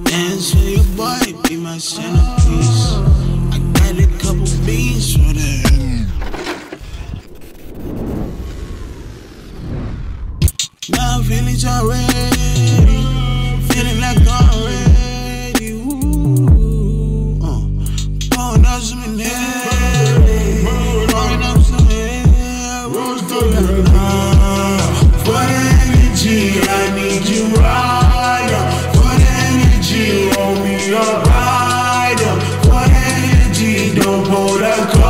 Dance for your boy, be my centerpiece. I got a couple beans for that. Now I'm feeling so ready, feeling like I'm ready. Ooh, pouring up some head, pouring up some head, rose gold. For the energy, I need you right up. For the energy, hold me up right up. For the energy, don't pull that.